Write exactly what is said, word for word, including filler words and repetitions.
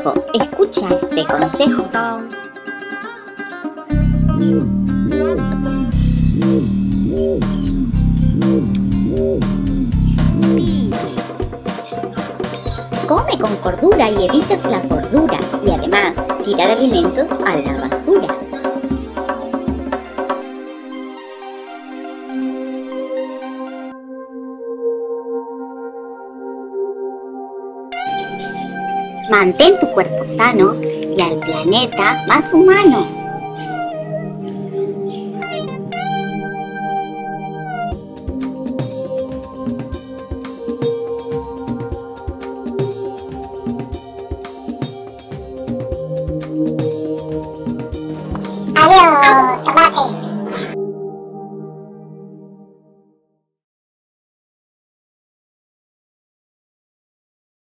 hijo, escucha este consejo. Come con cordura y evites la gordura, y además tirar alimentos a la basura. Mantén tu cuerpo sano y al planeta más humano. Adiós, tomates.